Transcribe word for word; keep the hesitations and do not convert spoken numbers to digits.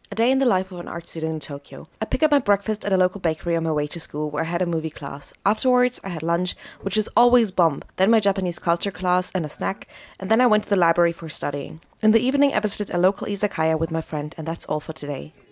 A day in the life of an art student in Tokyo. I pick up my breakfast at a local bakery on my way to school where I had a movie class. Afterwards, I had lunch, which is always bomb, then my Japanese culture class and a snack, and then I went to the library for studying. In the evening, I visited a local izakaya with my friend, and that's all for today.